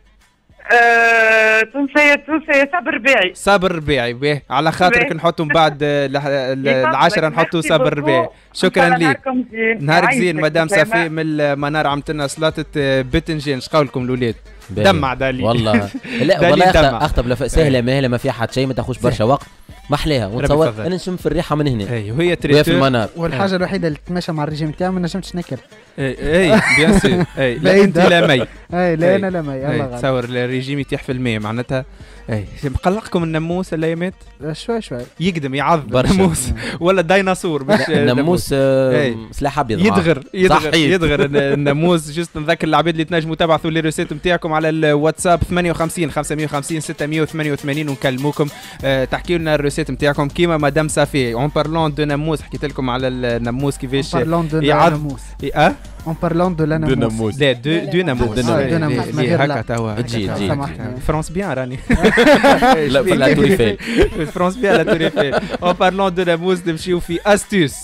تونسية صابر ربيعي به على خاطرك نحطوا من بعد العشرة نحطوا صابر ربيعي. شكرا لك. نهارك زين مدام صافي من المنار عملت لنا سلطة باذنجان. اش قولكم الاولاد؟ دمع دالي والله. لا والله اخطب سهله ماهله ما فيها حد شيء، ما تاخذش برشا وقت، محلاها. ونتصور انا نشم في الريحه من هنا. اي وهي تريتور في المنار. والحاجه الوحيده اللي تمشى مع الرجيم تاعي ما نجمش ناكل. اي بيان سور. اي لا انت لا مي. لا انا لا مي. الله غالب. تصور الريجيم يتيح في الماء معناتها. اي مقلقكم الناموس الايامات شوي يقدم يعض الناموس ولا ديناصور مش الناموس سلاح ابيض يدغر الناموس. جست نذكر العباد اللي تنجموا تبعثوا لي ريسيت نتاعكم على الواتساب 58 550 688 ونكلموكم تحكيوا لنا الريسيت نتاعكم كيما مدام صافي. اون بارلون دو ناموس حكيت لكم على الناموس كيفاش يعض. اون بارلون دو ناموس. لا دو ناموس هكا توا تجي فرانس بيان راني. لا لا توريفيل فرانس بيان لا توريفيل. اون بارلون دو ناموس نمشيو في استوس.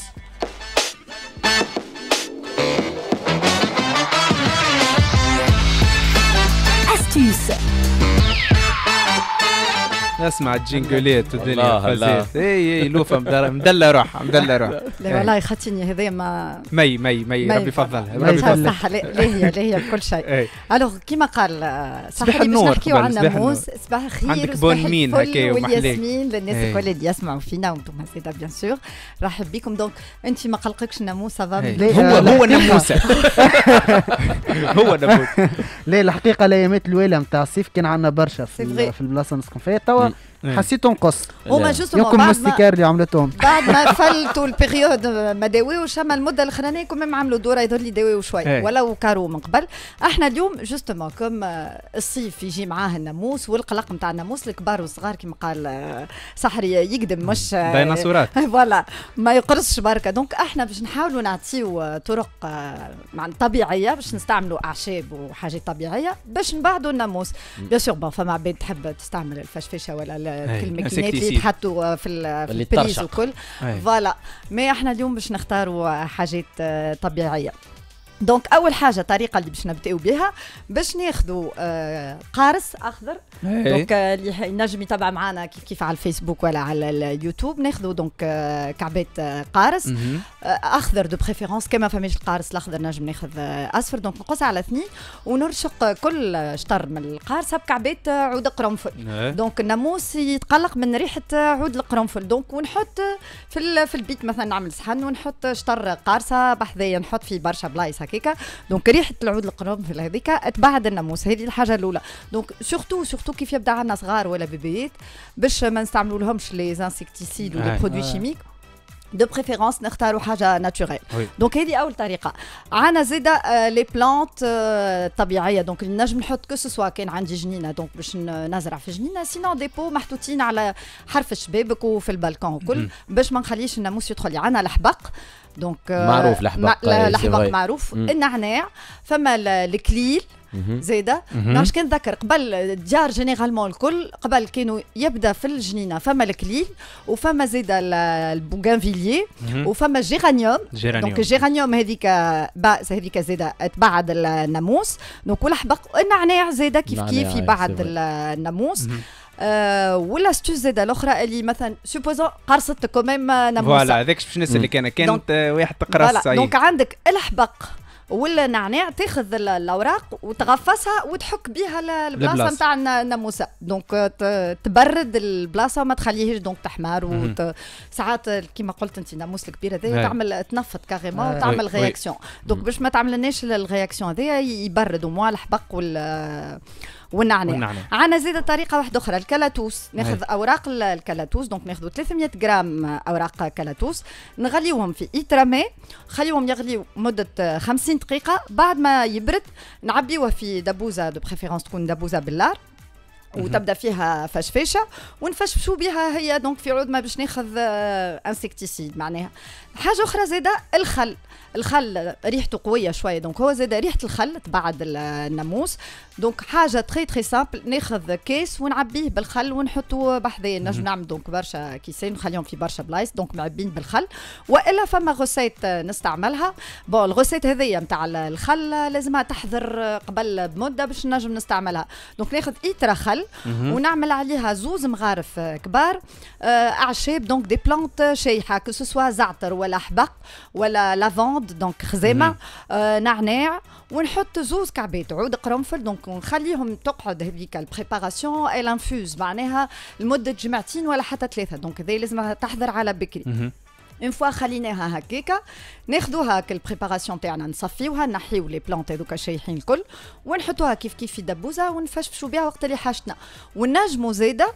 اسمع الجينجولات والدنيا فازات. اي لوفا مدلة روح مدلة روح. لا والله خاطيني هذايا ما مي ربي يفضلها ربي يفضلها. صح لا هي بكل شيء. الوغ كيما قال صحيح باش نحكيو عن ناموس. صباح الخير عندك بون مين هكا والياسمين للناس الكل اللي يسمعوا فينا وانتم زيدا بيان سور رحب بكم. دونك انت ما قلقكش الناموس هو ناموسه هو ناموس. لا الحقيقه الايامات الاولى نتاع الصيف كان عندنا برشا في البلاصه نسكن فيها توا حسيت نقص. هما جوستومون يمكن الاستيكار اللي عملتهم بعد ما فلتوا البيريود ما داويوش. اما المده الاخرانيه كمان عملوا دوره يظهر لي داويو شوي ولو كارو من قبل. احنا اليوم جوستومون كوم الصيف يجي معاه الناموس والقلق نتاع الناموس الكبار والصغار كما قال صحري يقدم مش ديناصورات فوالا ما يقرصش بركه. دونك احنا باش نحاولوا نعطيو طرق طبيعيه باش نستعملوا اعشاب وحاجات طبيعيه باش نبعدوا الناموس. بيان سور بون فما عباد تحب تستعمل الفشفشه ولا الماكينات اللي يتحطوا في البريز وكل فوالا. مي احنا اليوم باش نختاروا حاجات طبيعيه. دونك اول حاجه طريقه اللي باش نبداو بها باش ناخذوا قارص اخضر. دونك اللي ينجم يتابع معنا كيف على الفيسبوك ولا على اليوتيوب ناخذوا دونك كعبات قارص اخضر دو بريفيرونس. كما فماش القارص الاخضر نجم ناخذ اصفر. دونك نقص على 2 ونرشق كل شطر من القارص بكعبات عود قرنفل. دونك الناموس يتقلق من ريحه عود القرنفل. دونك ونحط في البيت مثلا نعمل صحن ونحط شطر قارصه بحذايا نحط فيه برشا بلايص هكاكا. دونك ريحه العود القرنفل هذيك تبعد الناموس. هذه الحاجه الاولى. دونك سورتو كيف يبدا عندنا صغار ولا بيبيات باش ما نستعملوا لهمش لي انسكتيسيد ولا برودوي شيميك دو بريفيرونس نختاروا حاجه ناتوريل. دونك هذه اول طريقه. عندنا زاده لي بلانت طبيعيه. دونك نجم نحط كو سوا كان عندي جنينه دونك باش نزرع في جنينه سينو ديبو محطوطين على حرف الشبابك وفي البالكون وكل باش ما نخليش الناموس يدخل. عندنا الحبق دونك معروف الحبق معروف. النعناع فما الكليل زايده. ناش كان ذكر قبل ديار جينيرالمون الكل قبل كانوا يبدا في الجنينه فما الكليل وفما زاده البوغانفيليي وفما الجيرانيوم. دونك الجيرانيوم هذيك زاده تبعد الناموس. دونك والحبق النعناع زاده كيف يبعد الناموس. ولا ستو زاده الاخرى اللي مثلا سوبوزون قرصت كوميم ناموس. فوالا هذاك باش نسال اللي كانت واحد تقرص. دونك عندك الحبق ولا نعناع تاخذ الاوراق وتغفصها وتحك بها البلاصه نتاع الناموسه. دونك تبرد البلاصه وما تخليهش دونك تحمر. ساعات كيما قلت انت الناموس الكبير هذايا تعمل تنفض كاريمون وتعمل رياكسيون. دونك باش ما تعملناش الرياكسيون هذيا يبرد وموا الحبق والنعناع. عندنا زيد طريقه واحده اخرى الكلاتوس. ناخذ اوراق الكلاتوس. دونك ناخذ 300 غرام اوراق كلاتوس نغليوهم في ايترامي خليوهم يغليو مده 50 دقيقه. بعد ما يبرد نعبيوه في دبوزه دو بريفيرونس تكون دبوزه باللار وتبدا فيها فشفشه ونفشفشوا بها هي. دونك في عود ما باش ناخذ انسكتيسيد. معناها حاجه اخرى زاده الخل ريحته قويه شويه. دونك هو زاده ريحه الخل تبعد الناموس. دونك حاجه تري سامبل. ناخذ كيس ونعبيه بالخل ونحطوه بحذايا. نجم نعمل دونك برشا كيسين نخليهم في برشا بلايص دونك معبين بالخل. والا فما غوسيت نستعملها. بون الغوسيت هذيا نتاع الخل لازمها تحضر قبل بمده باش نجم نستعملها. دونك ناخذ ايترا خل ونعمل عليها زوز مغارف كبار اعشاب. دونك دي بلانت شايحه كو سوا زعتر ولا حبق ولا لافاند دونك خزامه نعناع ونحط زوز كعبات عود قرنفل. دونك ونخليهم تقعد هذيك البريباراسيون اي لانفوز معناها لمده جمعتين ولا حتى 3. دونك هذه لازم تحضر على بكري. اون فوا خليناها هكاكا ناخذوها كالبريباراسيون تاعنا نصفيوها نحيو لي بلانت هذوك شايحين الكل ونحطوها كيف في دبوزه ونفشفشوا بها وقت اللي حاجتنا. ونجموا زاده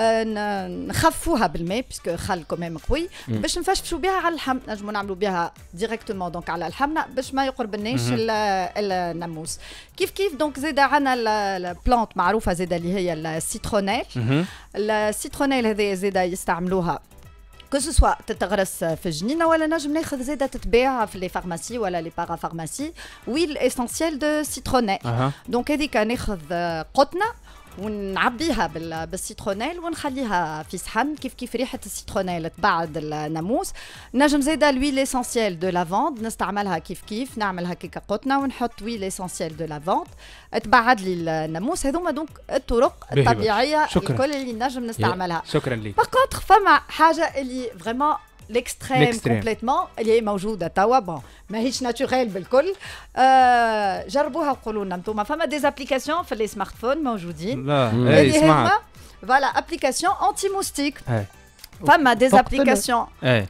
نخفوها بالماء باسكو خل كوميم قوي باش نفشفشوا بها على اللحم. نجموا نعملوا بها ديريكتومون دونك على اللحمه باش ما يقربناش الناموس. كيف دونك زاده عندنا البلانت معروفه زاده اللي هي السيترونيل. السيترونيل هذه زاده يستعملوها كو سوا تتغرس في الجنينه ولا نجم ناخذ زاده تتباع في لي فارماسي ولا لي بارا فارماسي ويل اسونسيال دو سيترونيل. دونك هذيك ناخذ قطنه ونعبيها بالسيترونيل ونخليها في صحن كيف ريحه السيترونيل تبعد الناموس. نجم زيدا لويل اسونسييل دو لافاند نستعملها كيف نعملها كيكا قطنه ونحط ويل اسونسييل دو لافاند تبعد لي الناموس. هذوما دونك الطرق الطبيعيه الكل اللي نجم نستعملها. شكرا لك. فقط فما حاجه اللي فريمون l'extrême complètement اللي هي موجوده توا بون ماهيش ناتوريل بالكل. جربوها وقولوا لنا انتم. فما دي ابليكاسيون في لي سمارت فون موجودين. لا اسمع فوالا ابليكاسيون انتي موستيك. فما دي ابليكاسيون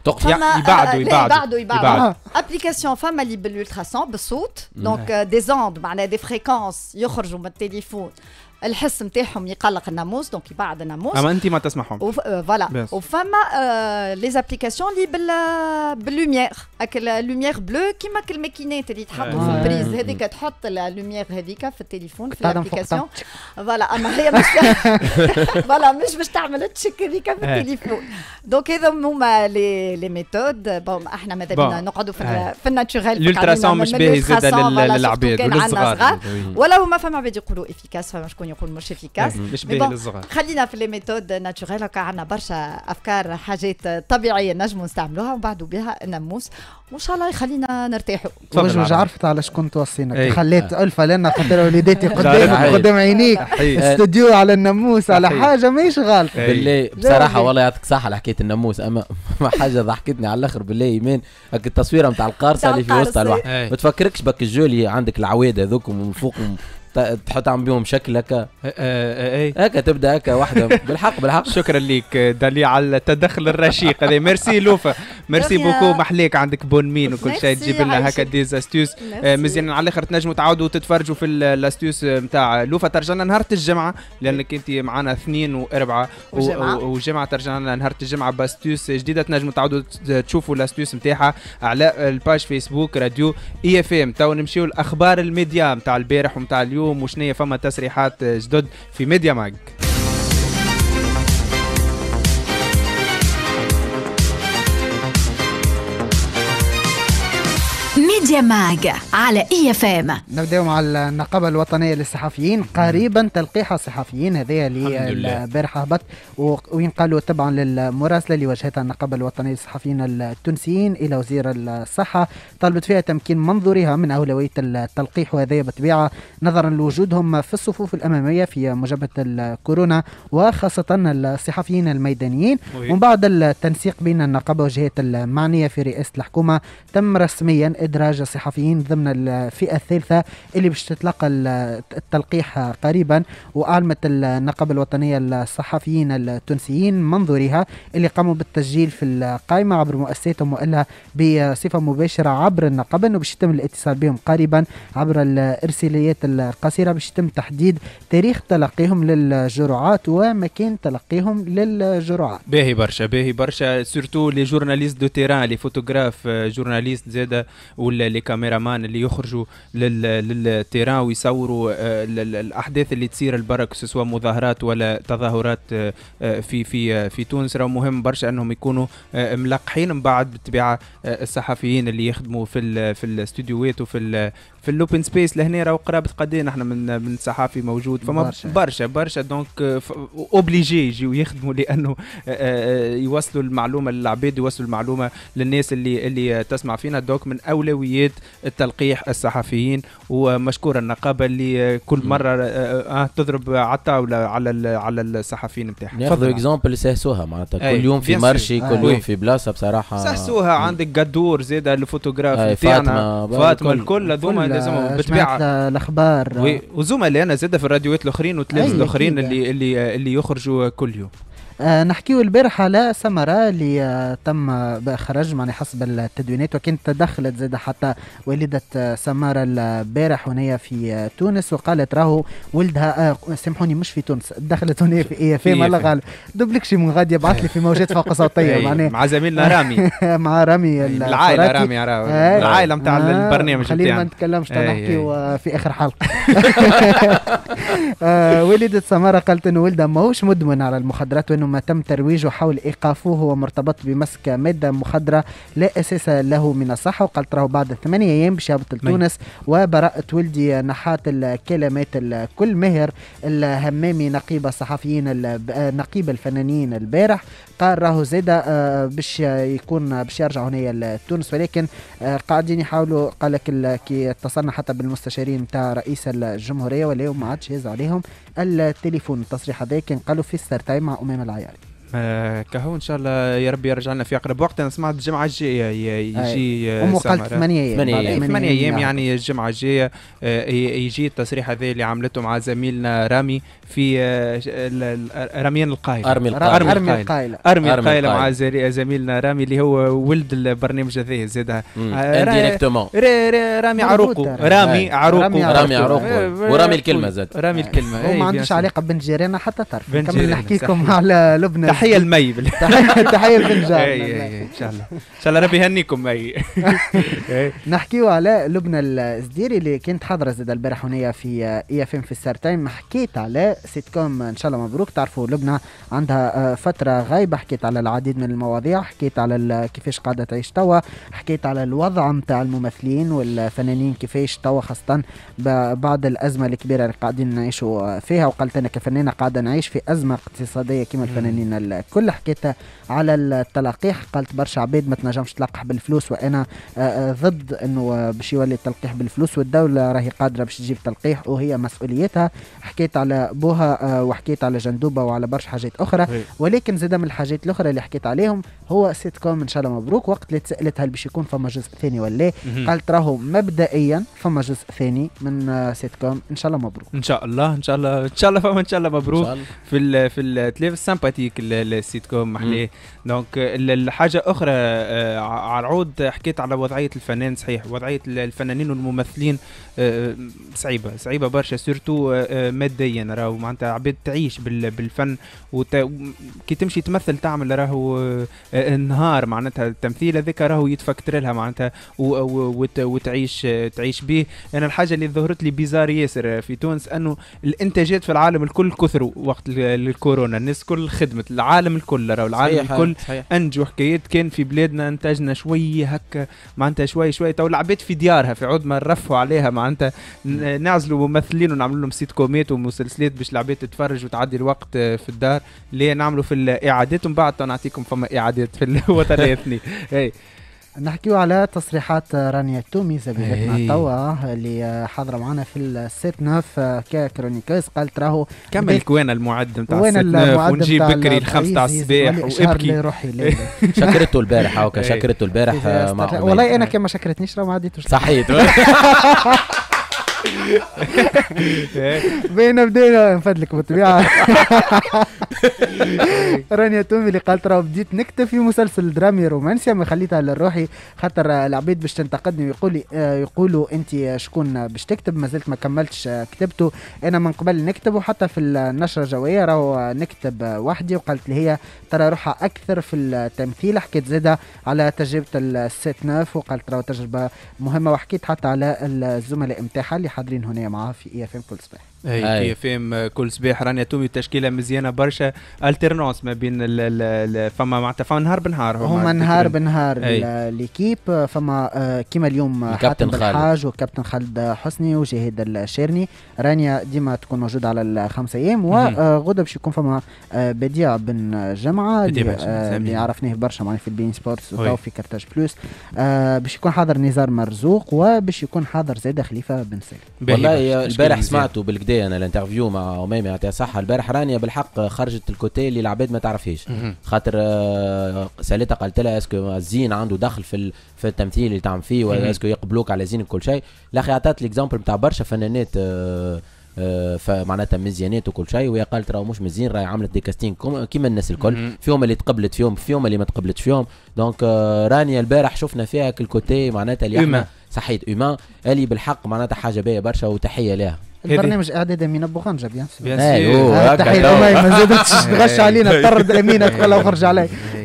يبعدوا ابليكاسيون فما اللي بالالتراسون بالصوت دونك دي زوند معناها دي فريكونس يخرجوا من التليفون الحس نتاعهم يقلق الناموس دونك يبعد الناموس. اما انت ما تسمعهم. فوالا وفما لي ابليكاسيون اللي باللوميير هاك اللوميير بلو كيما الماكينات اللي تحطوا في البريز هذيك تحط اللوميير هذيك في التليفون في الابليكاسيون. فوالا اما هي مش فوالا مش باش تعمل تشك هذيك في التليفون. دونك هذا هما لي ميثود. بون احنا ماذا بينا نقعدوا في الناتوريل. الالتراسون مش باهي زاد للعباد وللصغار ولا هما فما عباد يقولوا افيكاس فما شكون يقول مش افيكاس. مش باهي للصغار. خلينا في لي ميثود ناتوريل. هكا عندنا برشا افكار حاجات طبيعيه نجموا نستعملوها ونبعدوا بها الناموس وان شاء الله يخلينا نرتاحوا. وجه عرفت على شكون توصينا خليت الفه لنا خاطر وليداتي قدام عينيك استوديو على الناموس على حاجه ماهيش غالطه بالله بصراحه. والله يعطيك صحه على حكايه الناموس. اما حاجه ضحكتني على الاخر بالله ايمان هك التصويره نتاع القارصه اللي في وسط الواحد. ما تفكركش بك الجولي عندك العواد هذوكم ومن فوقهم تحط عم بيهم شكل هكا هكا تبدا هكا واحده بالحق. شكرا ليك دالي على التدخل الرشيق هذا. ميرسي لوفا ميرسي بوكو. محليك عندك بون مين وكل شيء تجيب لنا هكا ديز استوس مزيان. على الاخر تنجموا تعاودوا تتفرجوا في الاستوس نتاع لوفا. ترجعنا نهار الجمعه لانك انت معنا 2 و4 وجمعه. ترجعنا نهار الجمعه باستوس جديده. تنجموا تعاودوا تشوفوا الاستوس نتاعها على الباج فيسبوك راديو اي اف ام. تو نمشيو الاخبار الميديا نتاع البارح ونتاع اليوم وشنية فما تسريحات جدد في ميديا ماج. ميديا ماج على اي اف ام. نبداو مع النقابه الوطنيه للصحفيين. قريبا تلقيح الصحفيين هذايا اللي البارح هبط وينقالوا تبعا للمراسله اللي وجهتها النقابه الوطنيه للصحفيين التونسيين الى وزير الصحه طلبت فيها تمكين منظورها من اولويه التلقيح وهذايا بالطبيعه نظرا لوجودهم في الصفوف الاماميه في مجابهه الكورونا وخاصه الصحفيين الميدانيين. ومن بعد التنسيق بين النقابه والجهات المعنيه في رئاسه الحكومه تم رسميا إدراج الصحفيين ضمن الفئة الثالثة اللي باش تتلقى التلقيح قريبا. وأعلمت النقابة الوطنية للصحفيين التونسيين منظورها اللي قاموا بالتسجيل في القائمة عبر مؤسساتهم وإلا بصفة مباشرة عبر النقابة إنه باش يتم الاتصال بهم قريبا عبر الإرساليات القصيرة باش يتم تحديد تاريخ تلقيهم للجرعات ومكان تلقيهم للجرعات. باهي برشا سورتو لي جورناليست دو تيران لي فوتوغراف جورناليست زاده ولا لي كاميرامان اللي يخرجوا للتيران ويصوروا الاحداث اللي تصير البرك سواء مظاهرات ولا تظاهرات في تونس. راه مهم برشا انهم يكونوا ملقحين. من بعد بالطبيعه الصحفيين اللي يخدموا في الاستوديوهات وفي اللوبن سبيس لهنا راهو قرابه قدين احنا من صحافي موجود فما برشا دونك اوبليجي يجيو يخدموا لانه يوصلوا المعلومه للعباد يوصلوا المعلومه للناس اللي تسمع فينا. دوك من اولويات التلقيح الصحفيين ومشكور النقابه اللي كل مره تضرب على الطاوله على الصحفيين نتاعها. ناخذ اكزامبل سهسوها معناتها كل يوم في مرشي كل يوم في بلاصه بصراحه سهسوها. عندك قدور زيد الفوتوغراف نتاعنا فاطمه الكل هذوما لازم بالطبيعه الاخبار وزملائنا زاد في الراديوات الاخرين والتلفزيون الاخرين اللي يخرجوا كل يوم. نحكيو البارح على سمرة اللي تم بإخراج معني حسب التدوينات وكانت تدخلت زاد حتى والدة سمارة البارح هنا في تونس وقالت راهو ولدها سامحوني مش في تونس دخلت هنا في اي اف ام الله غالب دوبلك شي من غادي يبعث لي في موجات فوق صوتيه معناها مع زميلنا رامي مع رامي العائله رامي العائله نتاع البرنامج خلينا ما نتكلمش نحكي في اخر حلقه. والدة سمارة قالت انه ولدها ماهوش مدمن على المخدرات وانه ما تم ترويجه حول إيقافه هو مرتبط بمسك مادة مخدرة لا أساس له من الصحة. وقالت راهو بعد 8 أيام باش يهبط لتونس. وبراءة ولدي نحات الكلمات الكل ماهر الهمامي نقيب الصحفيين نقيب الفنانين البارح قال راهو زاده باش يكون باش يرجع هنا لتونس، ولكن قاعدين يحاولوا. قال لك كي اتصلنا حتى بالمستشارين نتاع رئيس الجمهوريه ولا ما عادش يهز عليهم التليفون. التصريح هذا كان قالوا في ستار تايم مع امام العياري. كهو ان شاء الله يا ربي يرجع لنا في اقرب وقت. انا سمعت الجمعه الجايه يجي قالت 8 ايام يعني الجمعه الجايه يجي التصريح هذا اللي عملته مع زميلنا رامي في راميان القايله ارمي القايله مع زميلنا رامي اللي هو ولد البرنامج هذا زاد رامي عروقه ورامي الكلمه زاد رامي الكلمه وما عندوش علاقه بنت جيراننا حتى تعرف. كمل نحكي لكم على لبنان. تحيه المي تحيه البنجار ان شاء الله ربي يهنيكم مي. نحكيو على لبنى الزديري اللي كانت حاضره زاد البارح هنا في اي اف ام في ستار تايم. حكيت على سيت كوم ان شاء الله مبروك. تعرفوا لبنى عندها فتره غايبه، حكيت على العديد من المواضيع، حكيت على كيفاش قاعده تعيش توا، حكيت على الوضع نتاع الممثلين والفنانين كيفاش توا خاصه بعد الازمه الكبيره اللي قاعدين نعيشوا فيها. وقلت انا كفنانه قاعده نعيش في ازمه اقتصاديه كما الفنانين الكل. حكيت على التلقيح، قالت برشا عباد ما تنجمش تلقح بالفلوس وانا ضد انه باش يولي التلقيح بالفلوس، والدوله راهي قادره باش تجيب تلقيح وهي مسؤوليتها. حكيت على بوها وحكيت على جندوبه وعلى برشا حاجات اخرى، ولكن زاد من الحاجات الاخرى اللي حكيت عليهم هو سيت كوم ان شاء الله مبروك. وقت اللي تسالت هل باش يكون فما جزء ثاني ولا، قالت راهو مبدئيا فما جزء ثاني من سيت كوم ان شاء الله مبروك. ان شاء الله فما ان شاء الله مبروك في التلفزيون سامباتيك السيت كوم محليه. دونك الحاجه اخرى على العود حكيت على وضعيه الفنان. صحيح وضعيه الفنانين والممثلين صعيبه برشا سورتو ماديا. راهو معناتها عباد تعيش بالفن كي تمشي تمثل تعمل راهو نهار معناتها التمثيل هذاك راهو يتفكر لها معناتها وتعيش به. انا الحاجه اللي ظهرت لي بيزار ياسر في تونس انه الانتاجات في العالم الكل كثروا وقت الكورونا. الناس كل خدمت العالم الكل، راهو العالم الكل انجو حكايات. كان في بلادنا انتاجنا شويه هكا معناتها شوي تو العباد في ديارها في عود ما نرفوا عليها معناتها نعزلوا ممثلين ونعملوا لهم سيت كومات ومسلسلات باش العباد تتفرج وتعدي الوقت في الدار. ليه نعملوا في الاعادات ومن بعد نعطيكم فما اعادات في الوطن الاثني. نحكيو على تصريحات رانيا تومي زميلتنا توا اللي حاضره معنا في السيت نوف ككرونيكوز. قالت راهو كمل الكوانه المعد نتاع السيت نوف ونجيب بكري الخمسة تاع الصباح وابكي. شكرته البارح هاكا شكرته البارح والله انا كما شكرتنيش راه ما عديتوش صحيت. بدينا نفدلك بالطبيعه. رانيا تومي اللي قالت راه بديت نكتب في مسلسل درامي رومانسي ما خليتها لروحي خاطر العباد باش تنتقدني يقولوا انت شكون باش تكتب. مازلت ما كملتش كتبته انا من قبل نكتب، وحتى في النشره الجويه راهو نكتب وحدي. وقالت لي هي ترى روحها اكثر في التمثيل. حكيت زاده على تجربه السيت نوف وقالت راهو تجربه مهمه. وحكيت حتى على الزملاء نتاعها اللي حاضرين هنا معاه في اي اف ام كل صباح. اي اف ام كل صباح. رانيا تومي تشكيله مزيانه برشا، الترنونس ما بين فما معناتها فما نهار بنهار هما نهار بنهار ليكيب. فما كيما اليوم حاتم الحاج وكابتن خالد حسني وجهاد الشيرني. رانيا ديما تكون موجوده على الخمس ايام. وغدا باش يكون فما بديع بن جمعه اللي عرفناه برشا معنا في البين سبورتس وتو في كارتاج بلوس. باش يكون حاضر نزار مرزوق وباش يكون حاضر زاده خليفه بن سالم. والله البارح سمعته بالكدا انا الانترفيو مع اميمه يعطيها صحه. البارح رانيا بالحق خرجت الكوتي اللي العباد ما تعرفهاش خاطر سالتها قالت لها اسكو الزين عنده دخل في التمثيل اللي تعمل فيه ولا اسكو يقبلوك على زين وكل شيء. الاخي عطات ليكزامبل نتاع برشا فنانات فمعناتها مزيانات وكل شيء، وهي قالت راهو مش مزيان راهي عملت دي كاستين كيما الناس الكل. فيهم اللي تقبلت فيهم اللي ما تقبلتش فيهم. دونك رانيا البارح شفنا فيها كل كوتي معناتها اللي احنا صحيت اومان اللي بالحق معناتها حاجه باهيه برشا وتحيه لها. البرنامج اعداد امينه بوغنجه بيان سور. تحيه امي ما زادتش تغش علينا طرد امينه تقول له خرج علي.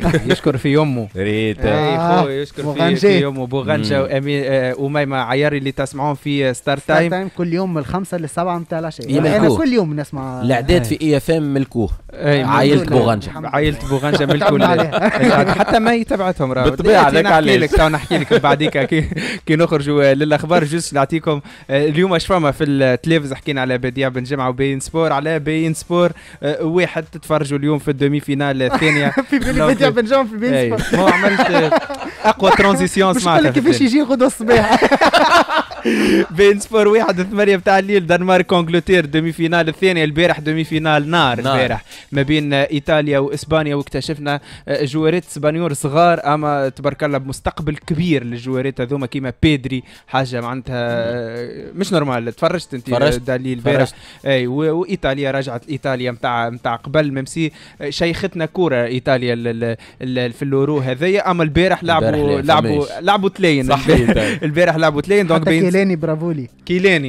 يشكر في يمه ريت خويا يشكر في يمه بوغنجة وأميمة عياري اللي تسمعون في ستار تايم كل يوم من 5 ل 7 متاع العشاء. انا كل يوم نسمع الاعداد في اي اف ام ملكوه عائلة بوغنجة ملكوه حتى ما يتبعتهم بالطبيعة. نحكي لك بعديك كي نخرجوا للاخبار. جوست نعطيكم اليوم اش فما في التلفز. حكينا على بديع بن جمعة وبين سبور. على بين سبور واحد تتفرجوا اليوم في الدومي فينال الثانية في بديع بن جمعة في بين سبور. ما عملت اقوى ترانزيسيون سمعتها. كيفاش يجي غدوة الصباح. بين سبور 1-8 بتاع الليل. دنمارك انجلتير دومي فينال الثانية. البارح دومي فينال نار البارح ما بين ايطاليا واسبانيا. واكتشفنا جوارات اسبانيول صغار اما تبارك الله بمستقبل كبير للجوارات هذوما كيما بيدري. حاجه معناتها مش نورمال. تفرجت انت دليل البارح. اي وايطاليا رجعت ايطاليا نتاع قبل ميمسي شيختنا كوره ايطاليا في اليورو هذيا. اما البارح لعبوا تلاين. البارح لعبوا تلاين. دونك كيلاني برافولي كيلاني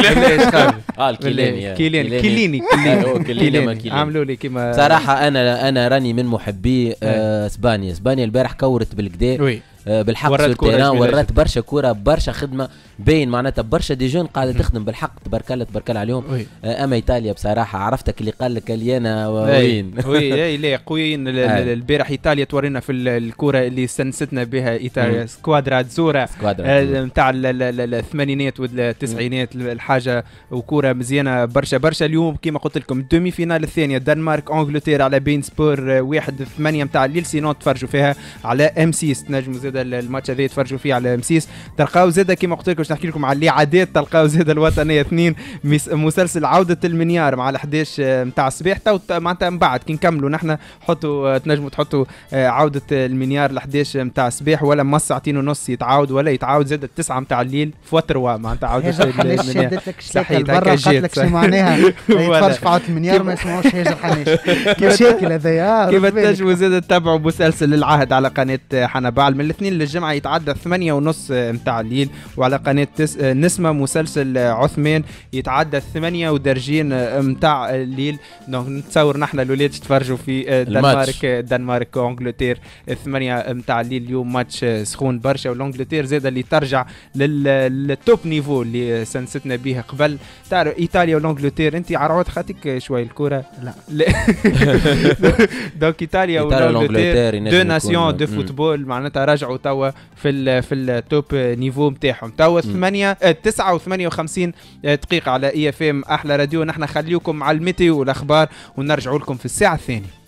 عملوا لي كيما صراحه انا راني من محبي اسبانيا البارح كورت بالكدا بالحق سور تيران. ورات برشا كوره برشا خدمه باين معناتها برشا دي جون قاعده تخدم بالحق تبارك الله عليهم. اما ايطاليا بصراحه عرفتك اللي قال لك اليانا وين وي لا قويين. البارح ايطاليا تورينا في الكوره اللي استنستنا بها ايطاليا سكوادرا زورا نتاع الثمانينات والتسعينات. الحاجه وكوره مزيانه برشا. اليوم كما قلت لكم الدومي فينال الثانيه دنمارك انجلتير على بين سبور 1-8 نتاع الليل. سينون تفرجوا فيها على ام 6. تنجموا زاد الماتش هذا تفرجوا فيه على ام 6. تلقاو زاد كما قلت لكم نحكي لكم على اللي عادات. تلقاو زاد الوطنيه 2 مسلسل عوده المنيار مع 11 نتاع الصباح. معناتها من بعد كي نكملوا نحن حطوا تنجموا تحطوا عوده المنيار 11 نتاع الصباح ولا ما ساعتين ونص يتعاود ولا يتعاود زاد 9 نتاع الليل في وتروا معناتها عوده المنيار. صحيت برا قالت لك شنو معناها يتفرج في عوده المنيار ما يسمعوش هاجر حناش مشاكل هذايا. كيف تنجموا زاد تتابعوا مسلسل العهد على قناه حنبال من الاثنين للجمعه يتعدى 8:30 نتاع الليل. وعلى قناه نسمه مسلسل عثمان يتعدى 8 ودرجين نتاع الليل. دونك نتصور نحن الاولاد تفرجوا في دنمارك وانجلتير 8 نتاع الليل. اليوم ماتش سخون برشا. والانجلتير زاد اللي ترجع للتوب نيفو اللي سنستنا به قبل. تعرف ايطاليا والانجلتير انت عرعوت خاطيك شوي الكره لا دونك ايطاليا والانجلتير دو ناسيون دو فوتبول معناتها رجعوا توا في التوب نيفو نتاعهم. توا 9 و58 دقيقه على اي اف ام احلى راديو. نحن خليكم على الميتيو والاخبار ونرجعوا لكم في الساعه الثانيه.